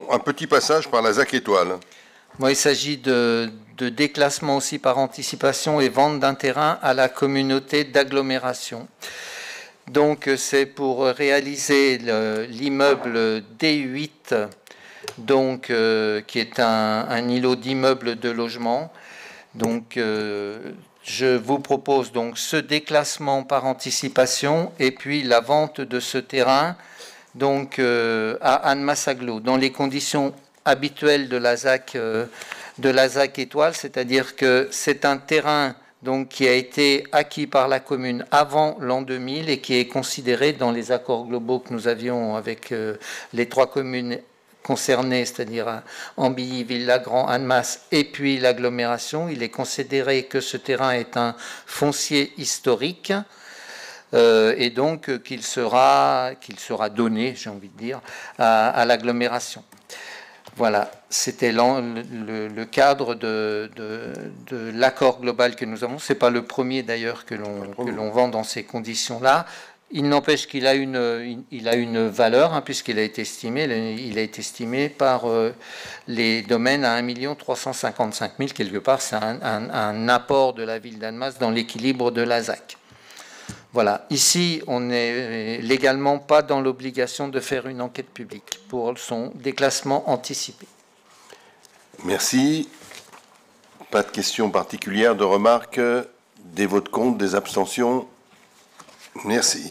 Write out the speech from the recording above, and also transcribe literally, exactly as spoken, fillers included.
Un petit passage par la Z A C Étoile. Moi, il s'agit de, de déclassement aussi par anticipation et vente d'un terrain à la communauté d'agglomération. Donc, c'est pour réaliser l'immeuble D huit, donc, euh, qui est un, un îlot d'immeubles de logement. Donc, euh, je vous propose donc ce déclassement par anticipation et puis la vente de ce terrain donc, euh, à Annemasse-Aglo, dans les conditions habituelles de la Z A C, euh, de la Z A C Étoile, c'est-à-dire que c'est un terrain donc, qui a été acquis par la commune avant l'an deux mille et qui est considéré dans les accords globaux que nous avions avec euh, les trois communes concernées, c'est-à-dire Ambilly, Ville-Lagrand, Annemasse et puis l'agglomération. Il est considéré que ce terrain est un foncier historique euh, et donc euh, qu'il sera, qu'il sera donné, j'ai envie de dire, à, à l'agglomération. Voilà, c'était le, le, le cadre de, de, de l'accord global que nous avons. Ce n'est pas le premier d'ailleurs que l'on vend dans ces conditions-là. Il n'empêche qu'il a une, il a une valeur, hein, puisqu'il a été estimé, il a été estimé par euh, les domaines à un million trois cent cinquante-cinq mille, quelque part, c'est un, un, un apport de la ville d'Annemasse dans l'équilibre de la Z A C. Voilà, ici, on n'est légalement pas dans l'obligation de faire une enquête publique pour son déclassement anticipé. Merci. Pas de questions particulières, de remarques, des votes contre, des abstentions. Merci.